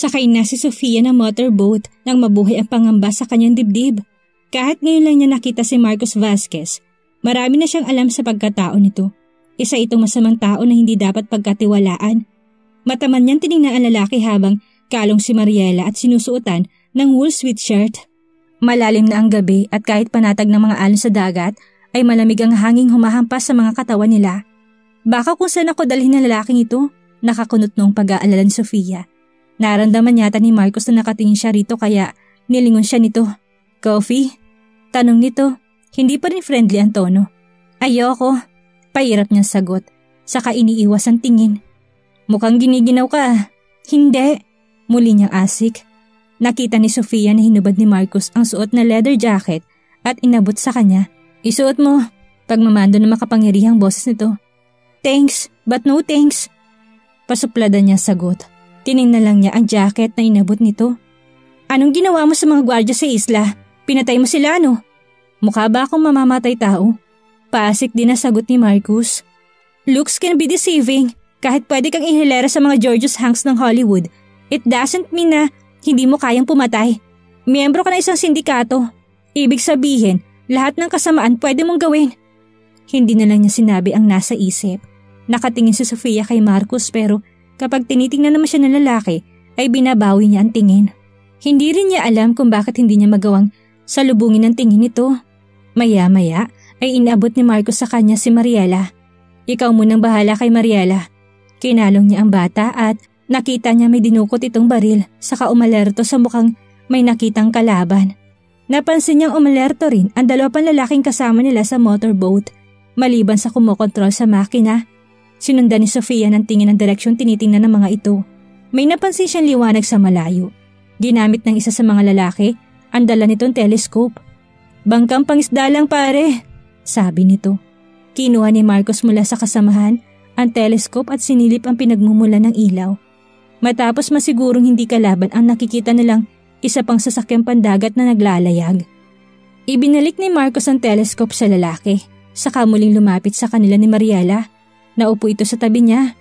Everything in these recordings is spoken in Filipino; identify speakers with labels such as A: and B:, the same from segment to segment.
A: Sakay na si Sofia ng motorboat nang mabuhay ang pangamba sa kanyang dibdib. Kahit ngayon lang niya nakita si Marcos Vasquez, marami na siyang alam sa pagkatao nito. Isa itong masamang tao na hindi dapat pagkatiwalaan. Mataman niyang tinignan ang lalaki habang kalong si Mariela at sinusuotan ng wool sweatshirt. Malalim na ang gabi at kahit panatag ng mga alon sa dagat ay malamig ang hanging humahampas sa mga katawan nila. Baka kung saan ako dalhin ng lalaking ito, nakakunot noong pag-aalala ni Sofia. Naramdaman yata ni Marcos na nakatingin siya rito kaya nilingon siya nito. Coffee? Tanong nito, hindi pa rin friendly ang tono. Ayoko. Pahirap niyang sagot, saka iniiwas ang tingin. Mukhang giniginaw ka. Hindi. Muli niyang asik. Nakita ni Sofia na hinubad ni Marcos ang suot na leather jacket at inabot sa kanya. Isuot mo. Pagmamando ng makapangyarihang boses nito. Thanks, but no thanks. Pasuplada niya sagot. Tiningnan lang niya ang jacket na inabot nito. Anong ginawa mo sa mga gwardya sa isla? Pinatay mo sila ano? Mukha ba akong mamamatay tao? Paasik din na sagot ni Marcos. Looks can be deceiving. Kahit pwede kang ihilera sa mga Georgios Hanks ng Hollywood, it doesn't mean na hindi mo kayang pumatay. Miyembro ka na isang sindikato. Ibig sabihin, lahat ng kasamaan pwede mong gawin. Hindi na lang niya sinabi ang nasa isip. Nakatingin si Sofia kay Marcos pero kapag tinitingnan naman siya ng lalaki ay binabawi niya ang tingin. Hindi rin niya alam kung bakit hindi niya magawang salubungin ang tingin nito. Maya-maya ay inabot ni Marcos sa kanya si Mariela. Ikaw munang bahala kay Mariela. Kinalong niya ang bata at nakita niya may dinukot itong baril saka umalerto sa mukhang may nakitang kalaban. Napansin niyang umalerto rin ang dalawa pang lalaking kasama nila sa motorboat maliban sa kumokontrol sa makina. Sinundan ni Sofia ng tingin ng direksyon tinitingnan ng mga ito. May napansin siyang liwanag sa malayo. Ginamit ng isa sa mga lalaki ang dala nitong telescope. Bangkang pangisda lang pare, sabi nito. Kinuha ni Marcos mula sa kasamahan ang telescope at sinilip ang pinagmumula ng ilaw. Matapos masigurong hindi kalaban ang nakikita nilang isa pang sasakyang pandagat na naglalayag. Ibinalik ni Marcos ang telescope sa lalaki, saka muling lumapit sa kanila ni Mariela. Naupo ito sa tabi niya.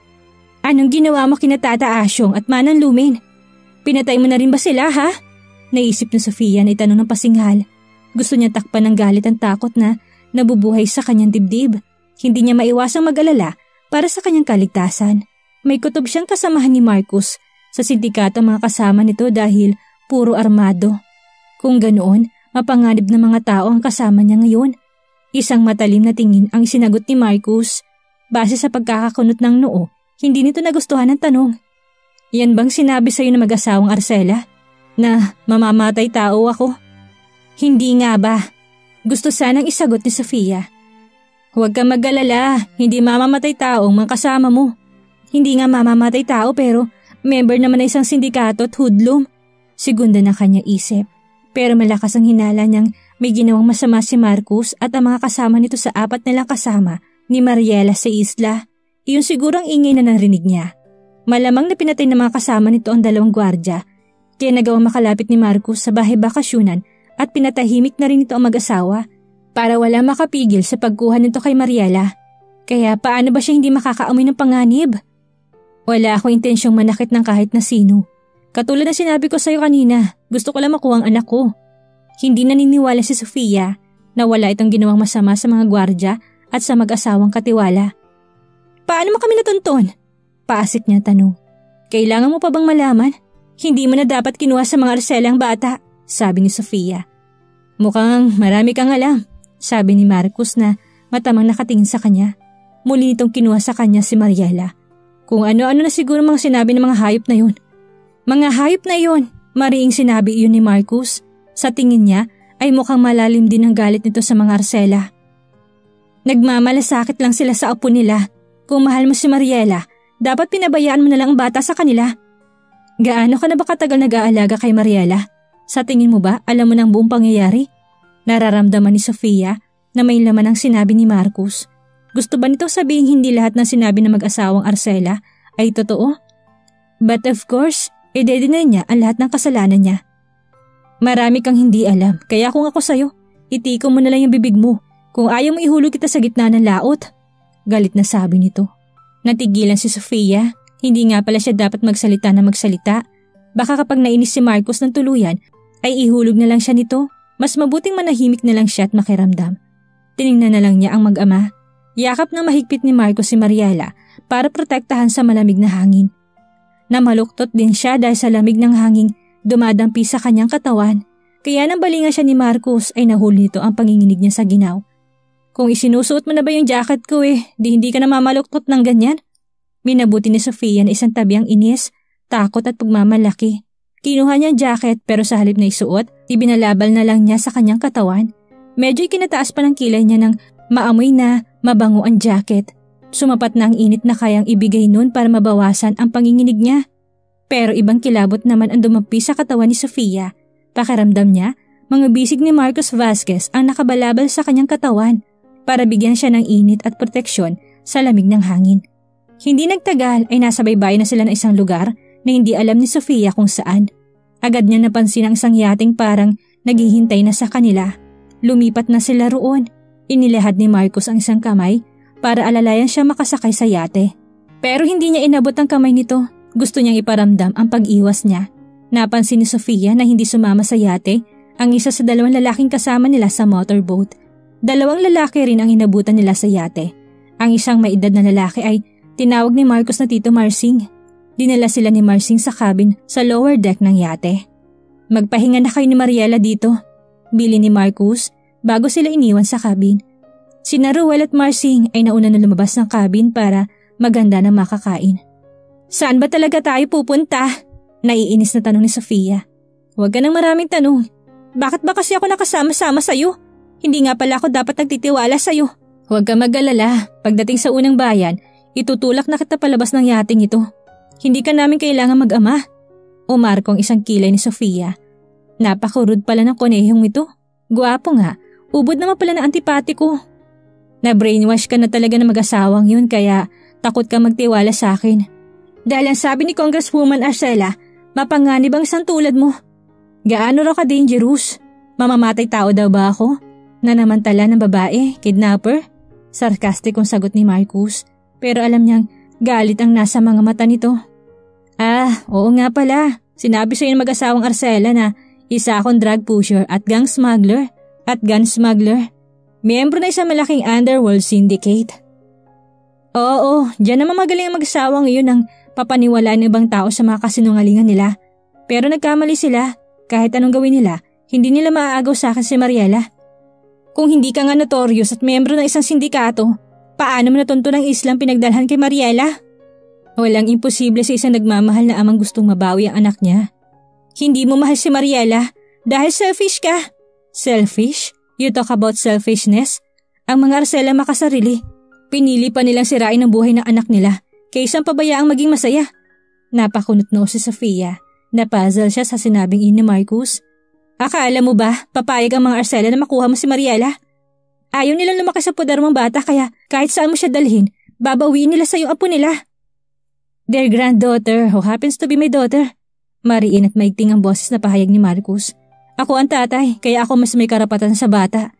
A: Anong ginawa mo kina Tata Asyong at Manang Lumin? Pinatay mo na rin ba sila ha? Naisip ni Sofia na itanong ng pasinghal. Gusto niya takpan ng galit ang takot na nabubuhay sa kanyang dibdib. Hindi niya maiwasang mag-alala para sa kanyang kaligtasan. May kutob siyang kasamahan ni Marcos sa sindikato mga kasama nito dahil puro armado. Kung ganoon, mapanganib na mga tao ang kasama niya ngayon. Isang matalim na tingin ang sinagot ni Marcos. Base sa pagkakakunot ng noo, hindi nito nagustuhan ang tanong. Yan bang sinabi sa'yo na mag-asawang Arcela? Na mamamatay tao ako? Hindi nga ba? Gusto sanang isagot ni Sofia. Huwag kang mag-alala, hindi mamamatay tao ang mga kasama mo. Hindi nga mamamatay tao pero member naman na isang sindikato at hoodlum. Segunda na kanya isip. Pero malakas ang hinala niyang may ginawang masama si Marcos at ang mga kasama nito sa apat nilang kasama ni Mariela sa isla. Iyon sigurang ingay na narinig niya. Malamang na pinatay ng mga kasama nito ang dalawang gwardya. Kaya nagawang makalapit ni Marcos sa bahay bakasyonan at pinatahimik na rin ito ang mag-asawa para wala makapigil sa pagkuha nito kay Mariela. Kaya paano ba siya hindi makakaamoy ng panganib? Wala akong intensyong manakit ng kahit na sino. Katulad na sinabi ko sa'yo kanina, gusto ko lang makuha ang anak ko. Hindi naniniwala si Sofia na wala itong ginawang masama sa mga gwardya at sa mag-asawang katiwala. Paano mo kami natunton? Paasik niya tanong. Kailangan mo pa bang malaman? Hindi mo na dapat kinuha sa mga Arcela ang bata, sabi ni Sofia. Mukhang marami kang alam, sabi ni Marcos na matamang nakatingin sa kanya. Muli nitong kinuha sa kanya si Mariela. Kung ano-ano na siguro mga sinabi ng mga hayop na yun. Mga hayop na yun, mariing sinabi iyon ni Marcos. Sa tingin niya ay mukhang malalim din ang galit nito sa mga Arcela. Nagmamalasakit lang sila sa apo nila. Kung mahal mo si Mariela, dapat pinabayaan mo na lang ang bata sa kanila. Gaano ka na ba katagal nag-aalaga kay Mariela? Sa tingin mo ba alam mo ng buong pangyayari? Nararamdaman ni Sofia na may laman ang sinabi ni Marcos. Gusto ba nito sabihin hindi lahat ng sinabi ng mag-asawang Arcela ay totoo? But of course, i-deny niya ang lahat ng kasalanan niya. Marami kang hindi alam, kaya kung ako sa'yo, itiko mo na lang yung bibig mo. Kung ayaw mo ihulog kita sa gitna ng laot. Galit na sabi nito. Natigilan si Sofia, hindi nga pala siya dapat magsalita na magsalita Baka kapag nainis si Marcos ng tuluyan, ay ihulog na lang siya nito. Mas mabuting manahimik na lang siya at makiramdam. Tiningnan na lang niya ang mag-ama. Yakap ng mahigpit ni Marcos si Mariela para protektahan sa malamig na hangin. Namaluktot din siya dahil sa lamig ng hangin dumadampi sa kanyang katawan. Kaya nang balingan siya ni Marcos ay nahuli nito ang panginginig niya sa ginaw. Kung isinusuot mo na ba yung jacket ko di hindi ka na mamaluktot ng ganyan? Minabuti ni Sofia na isang tabi ang inis, takot at pagmamalaki. Kinuha niya ang jacket pero sa halip na isuot, ibinalabal na lang niya sa kanyang katawan. Medyo ikinataas pa ng kilay niya ng maamoy na mabango ang jacket. Sumapat na ang init na kayang ibigay nun para mabawasan ang panginginig niya. Pero ibang kilabot naman ang dumampi sa katawan ni Sofia. Pakiramdam niya, mga bisig ni Marcos Vasquez ang nakabalabal sa kanyang katawan para bigyan siya ng init at proteksyon sa lamig ng hangin. Hindi nagtagal ay nasa baybayin na sila ng isang lugar na hindi alam ni Sofia kung saan. Agad niya napansin ang isang yating parang naghihintay na sa kanila. Lumipat na sila roon. Inilahad ni Marcos ang isang kamay para alalayan siya makasakay sa yate. Pero hindi niya inabot ang kamay nito. Gusto niyang iparamdam ang pag-iwas niya. Napansin ni Sofia na hindi sumama sa yate ang isa sa dalawang lalaking kasama nila sa motorboat. Dalawang lalaki rin ang inabutan nila sa yate. Ang isang maedad na lalaki ay tinawag ni Marcos na Tito Marsing. Dinala sila ni Marsing sa cabin sa lower deck ng yate. Magpahinga na kayo ni Mariela dito, bili ni Marcos bago sila iniwan sa cabin. Sina Ruel at Marsing ay nauna na lumabas ng cabin para maganda na makakain. Saan ba talaga tayo pupunta? Naiinis na tanong ni Sofia. Huwag ka nang maraming tanong. Bakit ba kasi ako nakasama-sama sa'yo? Hindi nga pala ako dapat nagtitiwala sa'yo. Huwag ka mag-alala. Pagdating sa unang bayan, itutulak na kita palabas ng yating ito. Hindi ka namin kailangan mag-ama. Umarko ang isang kilay ni Sofia. Napakurud pala ng konehong ito. Guwapo nga. Ubod naman pala ng antipati ko. Na-brainwash ka na talaga ng mag-asawang yun kaya takot ka magtiwala sa akin. Dahil ang sabi ni Congresswoman Arcela, mapanganib ang isang tulad mo. Gaano raw ka dangerous? Mamamatay tao daw ba ako? Nanamantala ng babae, kidnapper? Sarkastikong sagot ni Marcos. Pero alam niyang galit ang nasa mga mata nito. Oo nga pala. Sinabi sa'yo ng mag-asawang Arcela na isa akong drug pusher at gang smuggler. Miyembro na isang malaking underworld syndicate. Oo, dyan naman magaling ang mag-asawang iyon ang papaniwalaan ng ibang tao sa mga kasinungalingan nila. Pero nagkamali sila. Kahit anong gawin nila, hindi nila maaagaw sa akin si Mariela. Kung hindi ka nga notorious at miyembro ng isang sindikato, paano mo natunto ng Islam pinagdalhan kay Mariela? Walang imposible sa isang nagmamahal na amang gustong mabawi ang anak niya. Hindi mo mahal si Mariela dahil selfish ka. Selfish? You talk about selfishness? Ang mga Arcela makasarili. Pinili pa nilang sirain ang buhay ng anak nila kaysa pabayaang maging masaya. Napakunot-no si Sofia. Napuzzle siya sa sinabing ni Marcos. Akala mo ba papayag ang mga Arcela na makuha mo si Mariela? Ayaw nilang lumaki sa poder mong bata kaya kahit saan mo siya dalhin, babawiin nila sa yung apo nila. Their granddaughter who happens to be my daughter. Mariin at maigting ang boses na pahayag ni Marcos. Ako ang tatay kaya ako mas may karapatan sa bata.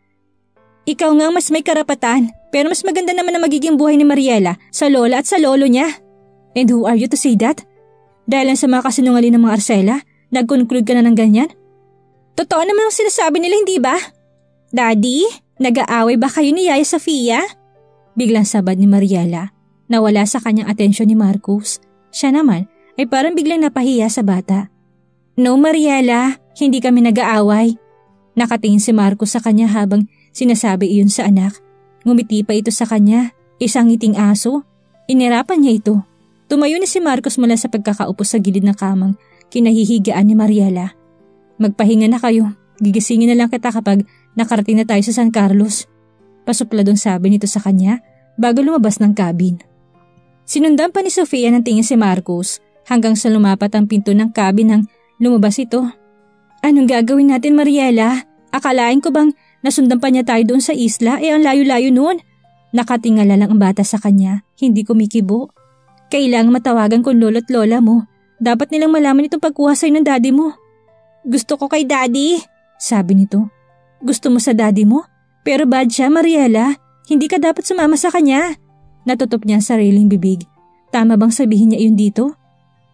A: Ikaw nga mas may karapatan pero mas maganda naman na magiging buhay ni Mariela sa lola at sa lolo niya. And who are you to say that? Dahil lang sa mga kasinungaling ng mga Arcela, nag-conclude ka na ng ganyan? Totoo naman ang sinasabi nila, hindi ba? Daddy, nag-aaway ba kayo ni Yaya Sofia? Biglang sabad ni Mariela. Nawala sa kanyang atensyon ni Marcos. Siya naman ay parang biglang napahiya sa bata. No Mariela, hindi kami nag-aaway. Nakatingin si Marcos sa kanya habang sinasabi iyon sa anak. Ngumiti pa ito sa kanya, isang ngiting aso. Inirapan niya ito. Tumayo na si Marcos mula sa pagkakaupo sa gilid ng kamang kinahihigaan ni Mariela. Magpahinga na kayo, gigisingin na lang kita kapag nakarating na tayo sa San Carlos. Pasupladong sabi nito sa kanya bago lumabas ng cabin. Sinundan pa ni Sofia ng tingin si Marcos hanggang sa lumapat ang pinto ng cabin nang lumabas ito. Anong gagawin natin Mariela? Akalain ko bang nasundan pa niya tayo doon sa isla ang layo-layo noon? Nakatingala lang ang bata sa kanya, hindi kumikibo. Kailangang matawagan kong lolo't lola mo. Dapat nilang malaman itong pagkuha sa'yo ng daddy mo. Gusto ko kay daddy, sabi nito. Gusto mo sa daddy mo? Pero bad siya Mariela, hindi ka dapat sumama sa kanya. Natutup niya ang sariling bibig. Tama bang sabihin niya iyon dito?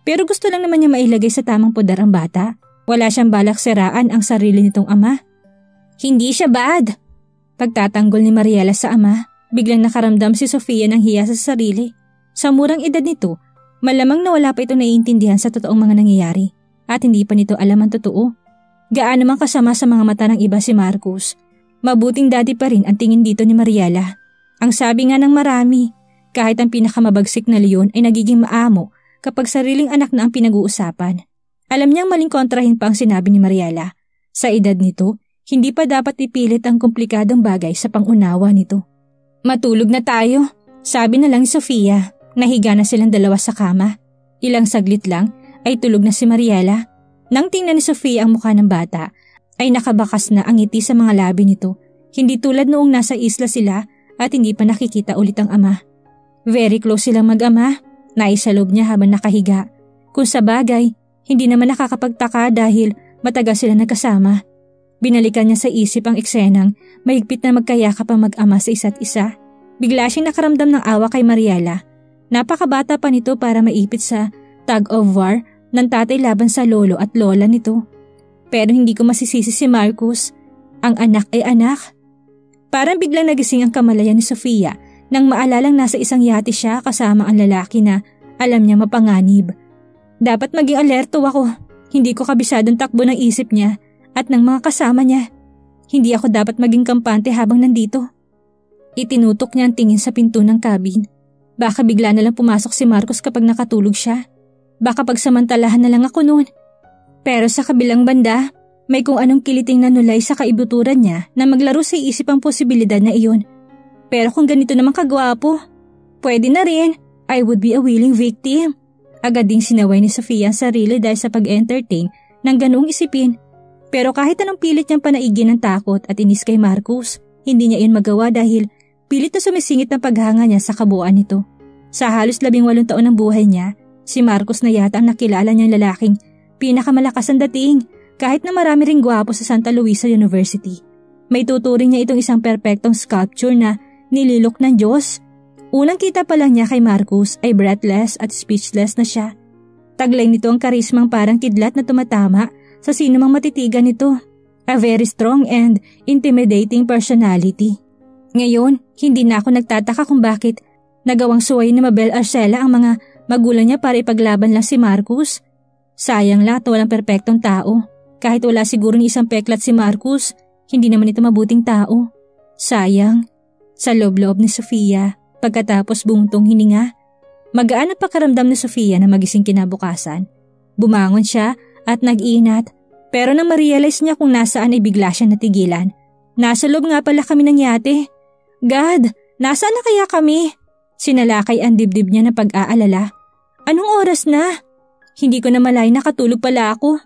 A: Pero gusto lang naman niya mailagay sa tamang pudar ang bata. Wala siyang balak siraan ang sarili nitong ama. Hindi siya bad. Pagtatanggol ni Mariela sa ama, biglang nakaramdam si Sofia ng hiya sa sarili. Sa murang edad nito, malamang na wala pa ito naiintindihan sa totoong mga nangyayari at hindi pa nito alam ang totoo. Gaano mang kasama sa mga mata ng iba si Marcus, mabuting daddy pa rin ang tingin dito ni Mariela. Ang sabi nga ng marami, kahit ang pinakamabagsik na leon ay nagiging maamo kapag sariling anak na ang pinag-uusapan. Alam niyang maling kontrahin pa ang sinabi ni Mariela. Sa edad nito, hindi pa dapat ipilit ang komplikadong bagay sa pangunawa nito. Matulog na tayo, sabi na lang ni Sofia. Nahiga na silang dalawa sa kama. Ilang saglit lang ay tulog na si Mariela. Nang tingnan ni Sofia ang mukha ng bata, ay nakabakas na ang ngiti sa mga labi nito. Hindi tulad noong nasa isla sila at hindi pa nakikita ulit ang ama. Very close silang mag-ama. Naisaloob niya habang nakahiga. Kung sa bagay, hindi naman nakakapagtaka dahil matagal sila nagkasama. Binalikan niya sa isip ang eksenang mahigpit na magkayakap ang mag-ama sa isa't isa. Bigla siyang nakaramdam ng awa kay Mariela. Napakabata pa nito para maipit sa tug of war ng tatay laban sa lolo at lola nito. Pero hindi ko masisisi si Marcus. Ang anak ay anak. Parang biglang nagising ang kamalayan ni Sofia nang maalalang nasa isang yate siya kasama ang lalaki na alam niya mapanganib. Dapat maging alerto ako. Hindi ko kabisadong takbo ng isip niya at ng mga kasama niya. Hindi ako dapat maging kampante habang nandito. Itinutok niya ang tingin sa pinto ng cabin. Baka bigla na lang pumasok si Marcos kapag nakatulog siya. Baka pagsamantalahan na lang ako noon. Pero sa kabilang banda, may kung anong kiliting nanulay sa kaibuturan niya na maglaro sa isip ang posibilidad na iyon. Pero kung ganito naman kagwapo, pwede na rin. I would be a willing victim. Agad ding sinaway ni Sofia ang sarili dahil sa pag-entertain ng ganoong isipin. Pero kahit anong pilit niyang panaigin ng takot at inis kay Marcus, hindi niya iyon magawa dahil pilit na sumisingit ang paghanga niya sa kabuuan nito. Sa halos 18 taon ng buhay niya, si Marcus na yata ang nakilala niyang lalaking pinakamalakas ang dating kahit na marami ring gwapo sa Santa Luisa University. May tuturing niya itong isang perpektong sculpture na nililok ng Diyos. Unang kita pa lang niya kay Marcus ay breathless at speechless na siya. Taglay nito ang karismang parang kidlat na tumatama sa sinumang matitigan nito. A very strong and intimidating personality. Ngayon, hindi na ako nagtataka kung bakit nagawang suway ni Mabel Arcela ang mga magulang niya para ipaglaban lang si Marcus. Sayang lang at walang perpektong tao. Kahit wala siguro ni isang peklat si Marcus, hindi naman ito mabuting tao. Sayang. Sa loob-loob ni Sofia, pagkatapos bumuntong hininga, magaan ang pakaramdam ni Sofia na magising kinabukasan. Bumangon siya at nag-inat, pero nang ma-realize niya kung nasaan ay bigla siya natigilan. Nasa loob nga pala kami ng yate. God, nasaan na kaya kami? Sinalakay ang dibdib niya na pag-aalala. Anong oras na? Hindi ko na malay nakatulog pala ako.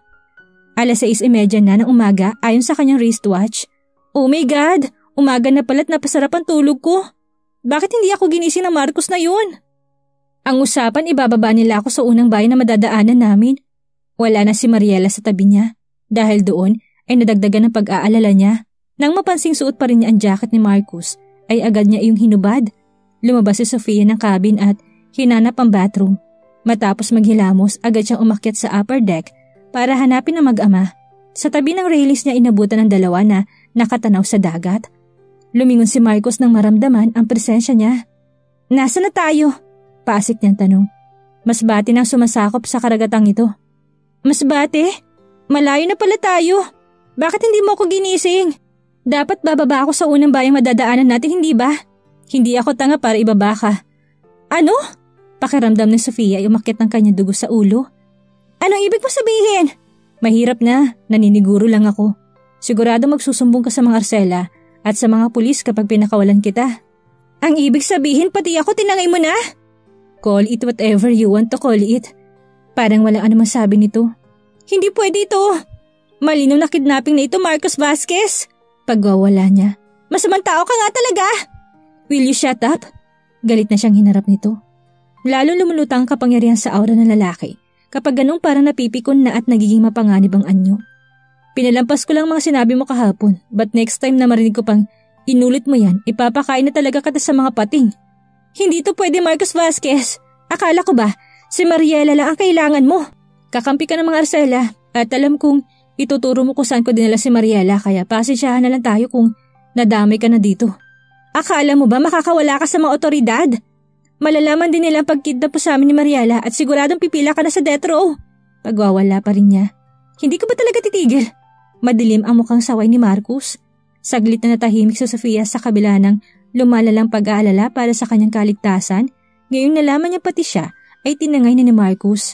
A: 6:30 na ng umaga ayon sa kanyang wristwatch. Oh my God! Umaga na pala't napasarap ang tulog ko. Bakit hindi ako ginising ng Marcos na yun? Ang usapan ibababa nila ako sa unang bayan na madadaanan namin. Wala na si Mariela sa tabi niya. Dahil doon ay nadagdagan ng pag-aalala niya. Nang mapansing suot pa rin niya ang jacket ni Marcos, ay agad niya iyong hinubad. Lumabas si Sofia ng cabin at hinanap ang bathroom. Matapos maghilamos, agad siyang umakyat sa upper deck para hanapin ang mag-ama. Sa tabi ng railings niya inabutan ng dalawa na nakatanaw sa dagat. Lumingon si Marcos nang maramdaman ang presensya niya. Nasaan na tayo? Pasik niyang tanong. Masbate nang sumasakop sa karagatang ito. Masbate? Malayo na pala tayo. Bakit hindi mo ako ginising? Dapat bababa ako sa unang bayang madadaanan natin, hindi ba? Hindi ako tanga para ibaba ka. Ano? Pakiramdam ni Sofia ay umakyat ng kanyang dugo sa ulo. Anong ibig mo sabihin? Mahirap na, naniniguro lang ako. Sigurado magsusumbong ka sa mga Arcela at sa mga pulis kapag pinakawalan kita. Ang ibig sabihin pati ako tinangay mo na? Call it whatever you want to call it. Parang walang anumang sabi nito. Hindi pwede ito. Malinaw na kidnapping na ito, Marcos Vasquez. Pagwawala niya. Masamang tao ka nga talaga. Will you shut up? Galit na siyang hinarap nito. Lalo lumulutang ang kapangyarihan sa aura ng lalaki kapag ganong parang napipikon na at nagiging mapanganib ang anyo. Pinalampas ko lang mga sinabi mo kahapon, but next time na marinig ko pang inulit mo yan, ipapakain na talaga kita sa mga pating. Hindi to pwede, Marcos Vasquez. Akala ko ba, Si Mariela lang ang kailangan mo. Kakampi ka ng mga Arcela at alam kong ituturo mo kung saan ko dinala si Mariela kaya pasensyahan na lang tayo kung nadamay ka na dito. Akala mo ba makakawala ka sa mga otoridad? Malalaman din nila ang pagkidnap po sa amin ni Mariela at siguradong pipila ka na sa death row. Pagwawala pa rin niya. Hindi ko ba talaga titigil? Madilim ang mukhang saway ni Marcus. Saglit na natahimik si Sofia sa kabila ng lumalalang pag-aalala para sa kanyang kaligtasan. Ngayong nalaman niya pati siya ay tinangay na ni Marcus.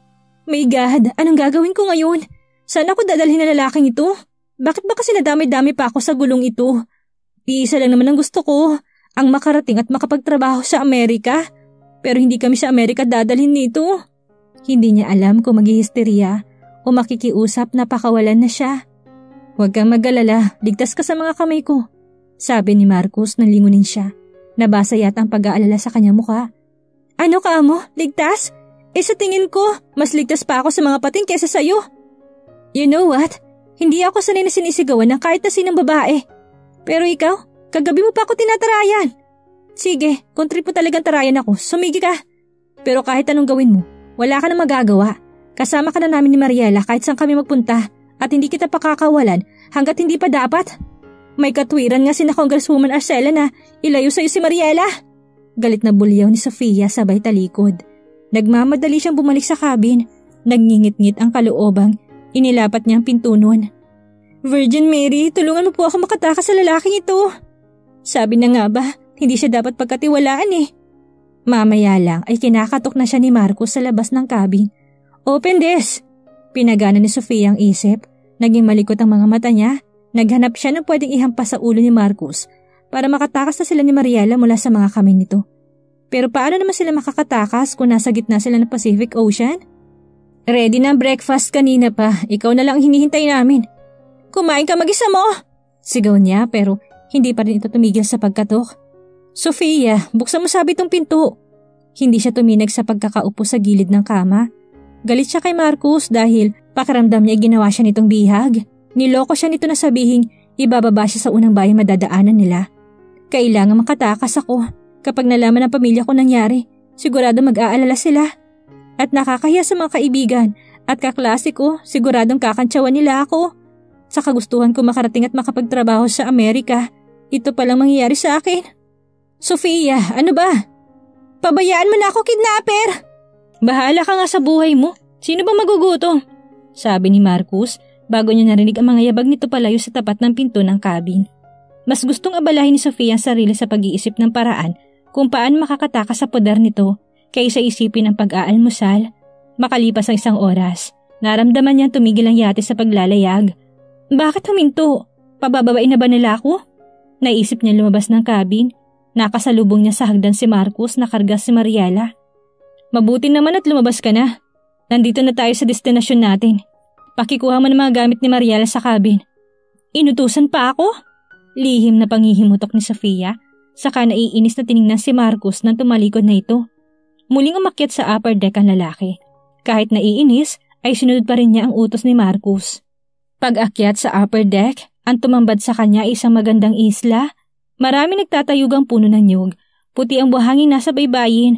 A: My God, anong gagawin ko ngayon? Saan ako dadalhin na lalaking ito? Bakit ba kasi nadami-dami pa ako sa gulong ito? Iisa lang naman ang gusto ko, ang makarating at makapagtrabaho sa Amerika. Pero hindi kami sa Amerika dadalhin nito. Hindi niya alam kung maghihisteriya o makikiusap na pakawalan na siya. Huwag kang mag-alala, ligtas ka sa mga kamay ko. Sabi ni Marcus nang lingunin siya. Nabasa yata ang pag-aalala sa kanyang mukha. Ano ka mo? Ligtas? Sa tingin ko, mas ligtas pa ako sa mga pating kesa sa'yo. You know what? Hindi ako sanay na sinisigawan ng kahit na sinong babae. Pero ikaw, kagabi mo pa ako tinatarayan. Sige, kung trip mo talagang tarayan ako, sumigi ka. Pero kahit anong gawin mo, wala ka na magagawa. Kasama ka na namin ni Mariela kahit saan kami magpunta at hindi kita pakakawalan hanggat hindi pa dapat. May katwiran nga sina Congresswoman Arcela na ilayo sa'yo si Mariela. Galit na bulyaw ni Sofia sabay talikod. Nagmamadali siyang bumalik sa cabin. Nagngingit-ngit ang kaloobang inilapat niyang pinto nun. Virgin Mary, tulungan mo po ako makatakas sa lalaking ito. Sabi na nga ba, hindi siya dapat pagkatiwalaan eh. Mamaya lang ay kinakatok na siya ni Marcus sa labas ng cabin. Open this! Pinagana ni Sofia ang isip. Naging malikot ang mga mata niya. Naghanap siya ng pwedeng ihampas sa ulo ni Marcus para makatakas na sila ni Mariela mula sa mga kamay nito. Pero paano naman sila makakatakas kung nasa gitna sila ng Pacific Ocean? Ready na ang breakfast kanina pa. Ikaw na lang ang hinihintay namin. Kumain ka mag-isa mo! Sigaw niya pero hindi pa rin ito tumigil sa pagkatok. Sofia, buksan mo sabi tong pinto. Hindi siya tuminag sa pagkakaupo sa gilid ng kama. Galit siya kay Marcus dahil pakiramdam niya ginawa siya nitong bihag. Niloko siya nito na sabihing ibababa siya sa unang bayan madadaanan nila. Kailangan makatakas ako. Kapag nalaman ng pamilya ko nangyari, sigurado mag-aalala sila. At nakakahiya sa mga kaibigan at kaklase ko, siguradong kakantsawan nila ako. Sa kagustuhan ko makarating at makapagtrabaho sa Amerika, ito palang mangyayari sa akin. Sofia, ano ba? Pabayaan mo na ako, kidnapper! Bahala ka nga sa buhay mo. Sino ba magugutom? Sabi ni Marcus bago niya narinig ang mga yabag nito palayo sa tapat ng pinto ng cabin. Mas gustong abalahin ni Sofia ang sarili sa pag-iisip ng paraan kung paano makakatakas sa poder nito kaysa isipin ang pag-aalmusal. Makalipas ang 1 oras, naramdaman niya tumigil ang yate sa paglalayag. Bakit huminto? Pabababain na ba nila ako? Naisip niya lumabas ng cabin. Nakasalubong niya sa hagdan si Marcus na karga si Mariela. Mabuti naman at lumabas ka na. Nandito na tayo sa destinasyon natin. Pakikuha mo ng mga gamit ni Mariela sa cabin. Inutusan pa ako? Lihim na panghihimutok ni Sofia. Saka naiinis na tiningnan si Marcus nang tumalikod na ito. Muling umakyat sa upper deck ang lalaki. Kahit naiinis, ay sinunod pa rin niya ang utos ni Marcus. Pag-akyat sa upper deck, ang tumambad sa kanya ay isang magandang isla. Marami nagtatayugang puno ng niyog. Puti ang buhangin nasa baybayin.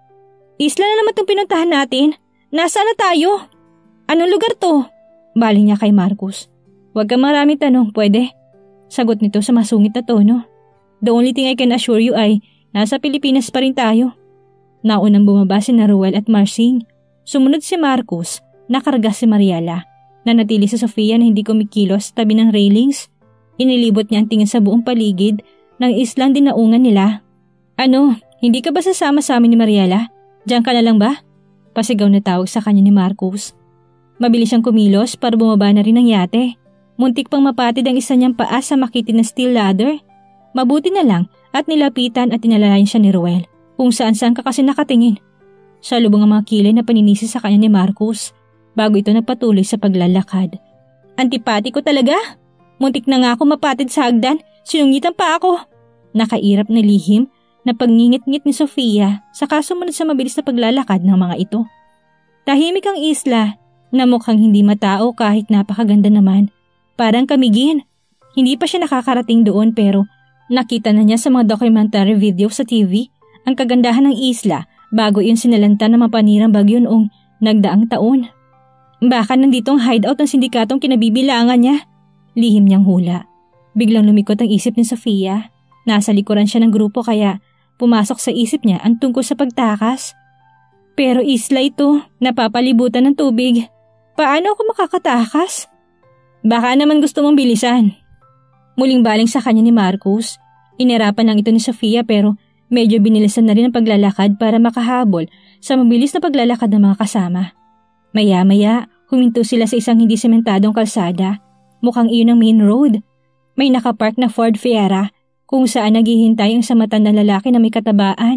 A: Isla na naman itong pinuntahan natin. Nasaan na tayo? Anong lugar to? Baling niya kay Marcus. Huwag kang maraming tanong, pwede? Sagot nito sa masungit na tono. The only thing I can assure you ay nasa Pilipinas pa rin tayo. Naunang bumaba si Ruel at Marcing. Sumunod si Marcus, nakarga si Mariela. Nanatili si Sofia na hindi kumikilos tabi ng railings. Inilibot niya ang tingin sa buong paligid ng islang dinaungan nila. Ano, hindi ka ba sasama sa amin ni Mariela? Diyan ka na lang ba? Pasigaw na tawag sa kanya ni Marcus. Mabilis siyang kumilos para bumaba na rin ang yate. Muntik pang mapatid ang isa niyang paa sa makitid na steel ladder. Mabuti na lang at nilapitan at tinalalayan siya ni Ruel kung saan-saan ka kasi nakatingin. Sa lubong ang mga kilay na paninisi sa kanya ni Marcus bago ito nagpatuloy sa paglalakad. Antipati ko talaga. Muntik na nga ako mapatid sa hagdan, sinungitan pa ako. Nakairap na lihim na pagngingit-ngit ni Sofia saka sumunod sa mabilis na paglalakad ng mga ito. Tahimik ang isla na mukhang hindi matao kahit napakaganda naman. Parang kamigin. Hindi pa siya nakakarating doon pero nakita na niya sa mga documentary video sa TV ang kagandahan ng isla bago iyon sinalanta ng mapanirang bagyo noong nagdaang taon. Baka nandito ang hideout ng sindikatong kinabibilangan niya. Lihim niyang hula. Biglang lumikot ang isip ni Sofia. Nasa likuran siya ng grupo kaya pumasok sa isip niya ang tungkol sa pagtakas. Pero isla ito, napapalibutan ng tubig. Paano ako makakatakas? Baka naman gusto mong bilisan. Muling baling sa kanya ni Marcus. Inirapan lang ito ni Sofia pero medyo binilisan na rin ang paglalakad para makahabol sa mabilis na paglalakad ng mga kasama. Maya-maya, huminto sila sa isang hindi sementadong kalsada. Mukhang iyon ang main road. May nakapark na Ford Fiera kung saan naghihintay ang samatan na lalaki na may katabaan.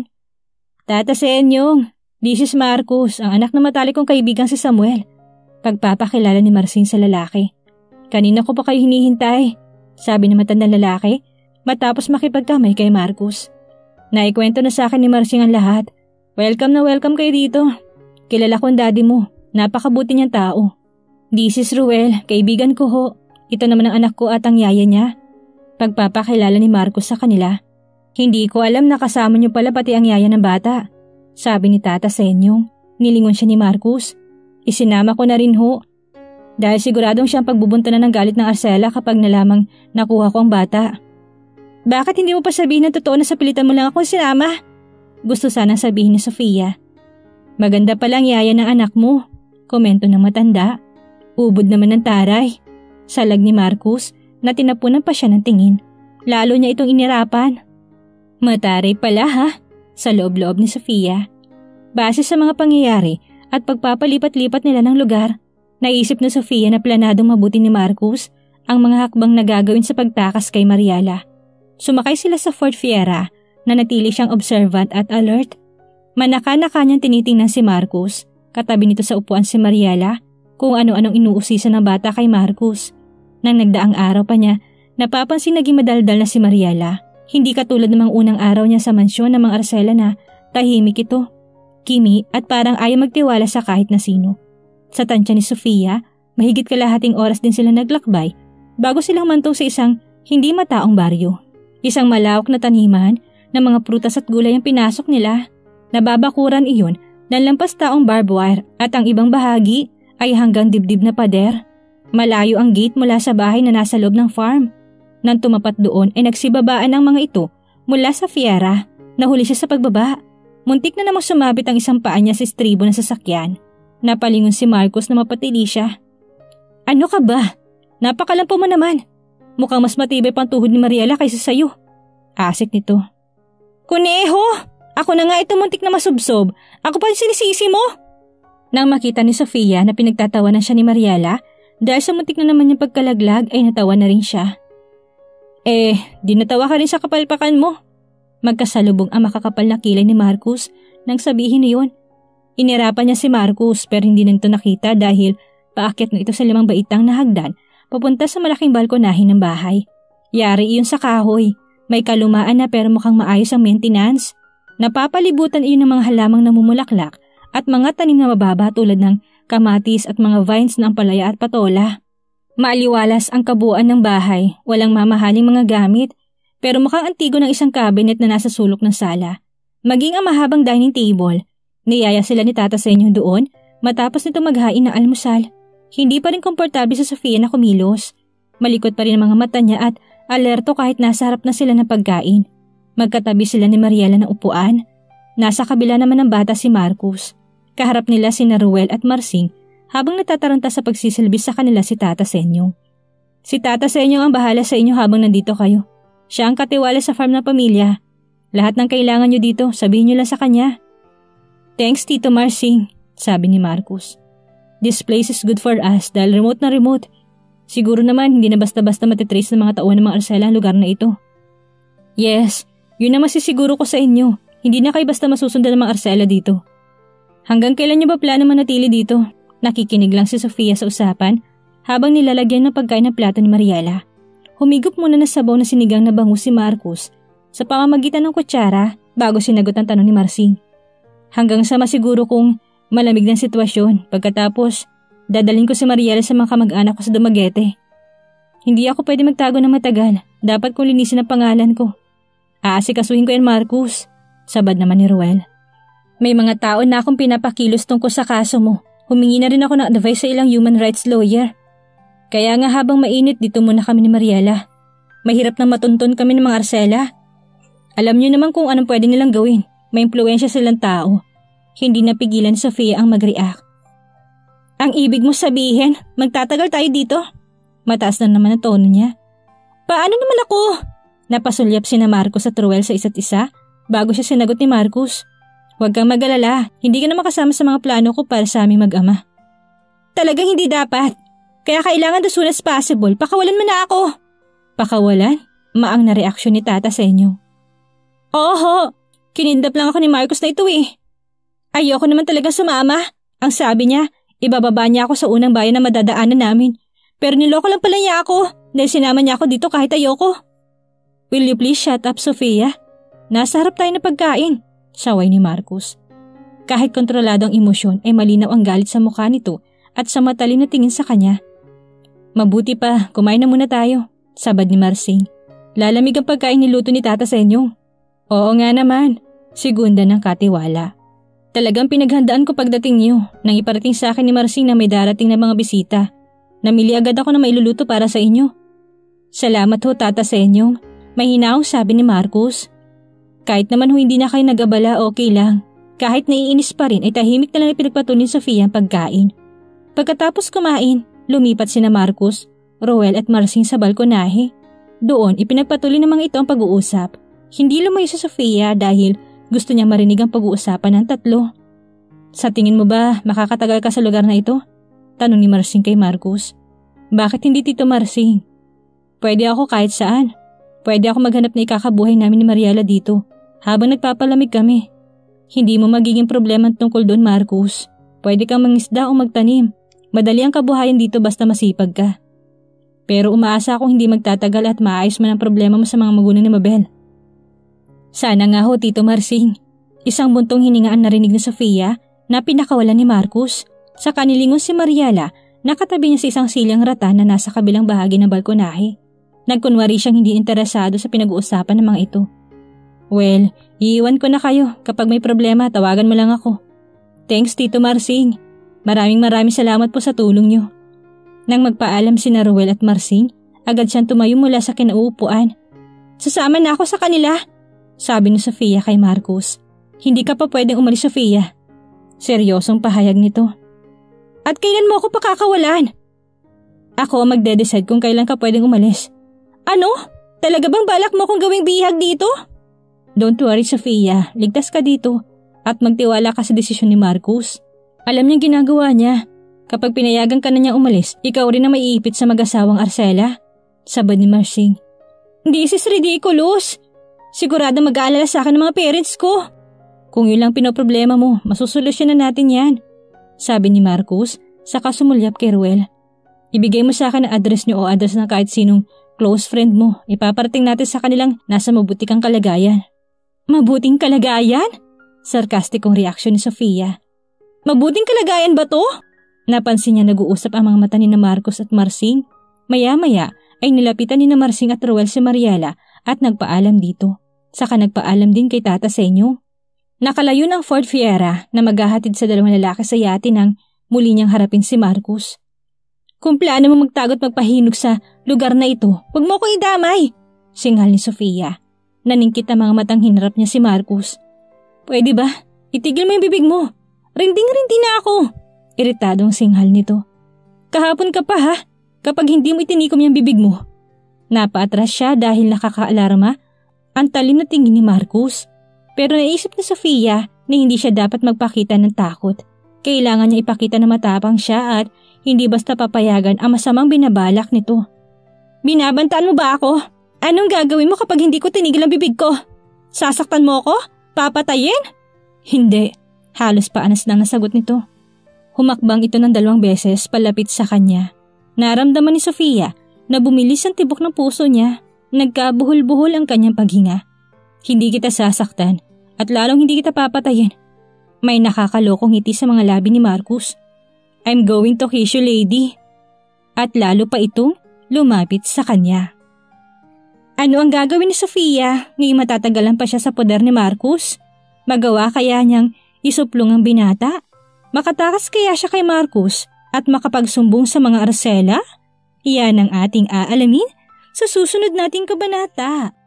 A: Tata Senyong, this is Marcus, ang anak na matalik kong kaibigan si Samuel. Pagpapakilala ni Marcin sa lalaki. Kanina ko pa kayo hinihintay, sabi ng matandang lalaki matapos makipagkamay kay Marcus. Naikwento na sa akin ni Marcin ang lahat. Welcome na welcome kayo dito. Kilala ko ang daddy mo, napakabuti niyang tao. This is Ruel, kaibigan ko ho. Ito naman ang anak ko at ang yaya niya. Pagpapakilala ni Marcus sa kanila. Hindi ko alam na kasama niyo pala pati ang yaya ng bata, sabi ni Tata Senyong. Nilingon siya ni Marcus. Isinama ko na rin ho. Dahil siguradong siyang pagbubuntanan ng galit ng Arcela kapag nalamang nakuha ko ang bata. Bakit hindi mo pa sabihin na totoo na sa pilitan mo lang ako sinama? Gusto sanang sabihin ni Sofia. Maganda palang yaya ng anak mo, komento ng matanda. Ubod naman ng taray. Salag ni Marcus na tinapunan pa siya ng tingin. Lalo niya itong inirapan. Mataray pala ha, sa loob-loob ni Sofia. Base sa mga pangyayari at pagpapalipat-lipat nila ng lugar, naisip na Sofia na planadong mabuti ni Marcus ang mga hakbang na gagawin sa pagtakas kay Mariela. Sumakay sila sa Ford Fiera na natili siyang observant at alert. Manaka-naka niyang tinitingnan si Marcus, katabi nito sa upuan si Mariela, kung ano-anong inuusisan ng bata kay Marcus. Nang nagdaang araw pa niya, napapansin naging madaldal na si Mariela. Hindi katulad ng mga unang araw niya sa mansyon ng mga Arcela na tahimik ito, kimi at parang ayaw magtiwala sa kahit na sino. Sa tansya ni Sofia, mahigit kalahating oras din sila naglakbay bago silang mantong sa isang hindi mataong baryo. Isang malawak na taniman ng mga prutas at gulay ang pinasok nila. Nababakuran iyon ng lampas taong barbed wire at ang ibang bahagi ay hanggang dibdib na pader. Malayo ang gate mula sa bahay na nasa loob ng farm. Nang tumapat doon ay nagsibabaan ang mga ito mula sa Fiera. Nahuli siya sa pagbaba. Muntik na namang sumabit ang isang paa niya sa estribo ng sasakyan. Napalingon si Marcus na mapatili siya. Ano ka ba? Napakalampo mo naman. Mukhang mas matibay pang tuhod ni Mariela kaysa sayo. Asik nito. Kuneho! Ako na nga ito muntik na masubsob. Ako pa sinisisi mo? Nang makita ni Sofia na pinagtatawanan siya ni Mariela, dahil sa muntik na naman niyang pagkalaglag ay natawa na rin siya. Di natawa ka rin sa kapalpakan mo. Magkasalubong ang makakapal na kilay ni Marcus nang sabihin niyon. Inirapan niya si Marcus pero hindi nito nakita dahil paakyat na ito sa 5 baitang na hagdan papunta sa malaking balkonahin ng bahay. Yari iyon sa kahoy. May kalumaan na pero mukhang maayos ang maintenance. Napapalibutan iyon ng mga halamang namumulaklak at mga tanim na mababa tulad ng kamatis at mga vines ng ampalaya at patola. Maaliwalas ang kabuuan ng bahay, walang mamahaling mga gamit, pero mukhang antigo ng isang cabinet na nasa sulok ng sala. Maging ang mahabang dining table. Niyaya sila ni Tata Senyo doon matapos nito maghain ng almusal. Hindi pa rin komportable sa Sofia na kumilos. Malikot pa rin ang mga mata niya at alerto kahit nasa harap na sila ng pagkain. Magkatabi sila ni Mariela ng upuan. Nasa kabila naman ng bata si Marcus. Kaharap nila sina Ruel at Marcin habang natataranta sa pagsisilbi sa kanila si Tata Senyong. Si Tata Senyong ang bahala sa inyo habang nandito kayo. Siya ang katiwala sa farm ng pamilya. Lahat ng kailangan nyo dito, sabihin nyo lang sa kanya. Thanks Tito Marcin, sabi ni Marcus. This place is good for us dahil remote na remote. Siguro naman hindi na basta-basta matitrace ng mga tauhan ng mga Arcela ang lugar na ito. Yes, yun na masisiguro ko sa inyo. Hindi na kayo basta masusundan ng mga Arcela dito. Hanggang kailan nyo ba plano manatili dito? Nakikinig lang si Sofia sa usapan habang nilalagyan ng pagkain ng plato ni Mariela. Humigop muna na sabaw na sinigang na bangus si Marcus sa pamamagitan ng kutsara bago sinagot ang tanong ni Marcin. Hanggang sa masiguro kong malamig ng sitwasyon pagkatapos dadalhin ko si Mariela sa mga kamag-anak ko sa Dumaguete. Hindi ako pwede magtago ng matagal. Dapat kong linisin ang pangalan ko. Aasikasuhin ko yan Marcus. Sabad naman ni Ruel. May mga tao na akong pinapakilos tungkol sa kaso mo. Humingi na rin ako ng advice sa ilang human rights lawyer. Kaya nga habang mainit dito muna kami ni Mariela. Mahirap na matuntun kami ng mga Arcela. Alam niyo naman kung anong pwede nilang gawin. May impluwensya silang tao. Hindi napigilan ni Sofia ang mag-react. Ang ibig mo sabihin, magtatagal tayo dito? Mataas na naman ang tono niya. Paano naman ako? Napasulyap sina Marcos at Ruel sa isa't isa bago siya sinagot ni Marcos. Huwag kang mag-alala, hindi ka na makasama sa mga plano ko para sa aming mag-ama. Talagang hindi dapat. Kaya kailangan as soon as possible, pakawalan mo na ako. Pakawalan? Maang na reaksyon ni Tata sa inyo. Oo, kinindap lang ako ni Marcos na ito eh. Ayoko naman talaga sumama. Ang sabi niya, ibababa niya ako sa unang bayan na madadaanan namin. Pero niloko lang pala niya ako dahil sinama niya ako dito kahit ayoko. Will you please shut up, Sofia? Nasa harap tayo na pagkain. Saway ni Marcos. Kahit kontrolado ang emosyon ay malinaw ang galit sa mukha nito at sa matalim na tingin sa kanya. Mabuti pa, kumain na muna tayo, sabad ni Marcing. Lalamig ang pagkain niluto ni Tata sa inyo. Oo nga naman, segunda ng katiwala. Talagang pinaghandaan ko pagdating niyo nang iparating sa akin ni Marcing na may darating na mga bisita. Namili agad ako na mailuluto para sa inyo. Salamat ho Tata sa inyo, mahinaong sabi ni Marcos. Kahit naman hindi na kayo nag-abala, okay lang. Kahit naiinis pa rin ay tahimik na lang pinagpatuloy ni Sofia ang pagkain. Pagkatapos kumain, lumipat sina Marcos, Roel at Marcing sa balkonahe. Doon ipinagpatuloy ng mga ito ang pag-uusap. Hindi lumayo si Sofia dahil gusto niya marinig ang pag-uusapan ng tatlo. Sa tingin mo ba makakatagal ka sa lugar na ito? Tanong ni Marcing kay Marcos. Bakit hindi Tito Marcing? Pwede ako kahit saan. Pwede ako maghanap na ikakabuhay namin ni Mariela dito. Habang nagpapalamig kami. Hindi mo magiging problema tungkol doon, Marcos. Pwede kang mangisda o magtanim. Madali ang kabuhayan dito basta masipag ka. Pero umaasa akong hindi magtatagal at maayos man ang problema mo sa mga magulang ni Mabel. Sana nga ho, Tito Marcing. Isang buntong hiningaan narinig ni Sofia na pinakawalan ni Marcos. Sa kanilingon si Mariela, nakatabi niya sa isang silyang ratan na nasa kabilang bahagi ng balkonahe. Nagkunwari siyang hindi interesado sa pinag-uusapan ng mga ito. Well, iiwan ko na kayo. Kapag may problema, tawagan mo lang ako. Thanks, Tito Marcing. Maraming salamat po sa tulong niyo. Nang magpaalam sina Ruel at Marcing, agad siyang tumayo mula sa kinauupuan. Sasama na ako sa kanila, sabi ni Sofia kay Marcos. Hindi ka pa pwedeng umalis, Sofia. Seryosong pahayag nito. At kailan mo ako pakakawalan? Ako ang magde-decide kung kailan ka pwedeng umalis. Ano? Talaga bang balak mo kong gawing bihag dito? Don't worry, Sofia. Ligtas ka dito at magtiwala ka sa desisyon ni Marcos. Alam niyang ginagawa niya. Kapag pinayagan ka na niyang umalis, ikaw rin na maiipit sa mag-asawang Arcela. Sabad ni Marcing. This is ridiculous. Sigurado mag-aalala sa akin ng mga parents ko. Kung yun lang pinoproblema mo, masusolusyonan natin yan. Sabi ni Marcos, saka sumulyap kay Ruel. Ibigay mo sa akin ang address niyo o address ng kahit sinong close friend mo. Ipaparating natin sa kanilang nasa mabuti kang kalagayan. Mabuting kalagayan? Sarkastikong reaksyon ni Sofia. Mabuting kalagayan ba to? Napansin niya nag-uusap ang mga mata ni Marcos at Marcing. Maya-maya ay nilapitan ni Marcing at Ruel si Mariela at nagpaalam dito. Saka nagpaalam din kay Tata Senyo. Nakalayo ng Ford Fiera na maghahatid sa dalawang lalaki sa yate nang muli niyang harapin si Marcos. Kung plano mo magtagot magpahinog sa lugar na ito, huwag mo ko idamay, singhal ni Sofia. Naningkit ang mga matang hinarap niya si Marcos. Pwede ba? Itigil mo yung bibig mo. Rinding-rindi na ako. Iritadong singhal nito. Kahapon ka pa ha, kapag hindi mo itinikom yung bibig mo. Napaatras siya dahil nakakaalarma ang talim na tingin ni Marcos. Pero naisip ni Sofia na hindi siya dapat magpakita ng takot. Kailangan niya ipakita na matapang siya at hindi basta papayagan ang masamang binabalak nito. Binabantaan mo ba ako? Anong gagawin mo kapag hindi ko tinigil ang bibig ko? Sasaktan mo ako? Papatayin? Hindi. Halos paanas lang nasagot nito. Humakbang ito ng 2 beses palapit sa kanya. Naramdaman ni Sofia na bumilis ang tibok ng puso niya. Nagkabuhol-buhol ang kanyang paghinga. Hindi kita sasaktan at lalong hindi kita papatayin. May nakakalokong ngiti sa mga labi ni Marcos. I'm going to kiss you, lady. At lalo pa itong lumapit sa kanya. Ano ang gagawin ni Sofia ngayong matatagalan pa siya sa poder ni Marcos? Magawa kaya niyang Isuplong ang binata. Makatakas kaya siya kay Marcos at makapagsumbong sa mga arsela? Iyan ang ating aalamin sa susunod nating kabanata.